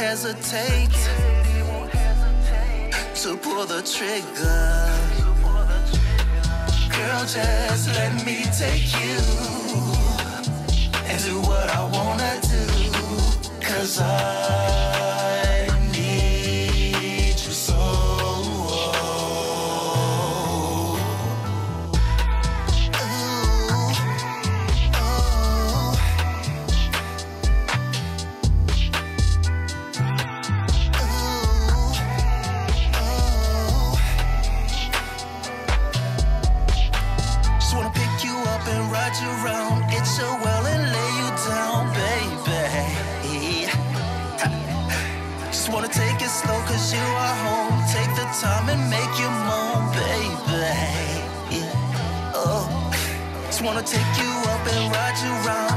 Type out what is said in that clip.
hesitate to pull the trigger. Girl, just let me take you and do what I wanna do, 'cause I need you so. You round, get your well and lay you down, baby. Just wanna take it slow 'cause you are home. Take the time and make you moan, baby. Oh, just wanna take you up and ride you round.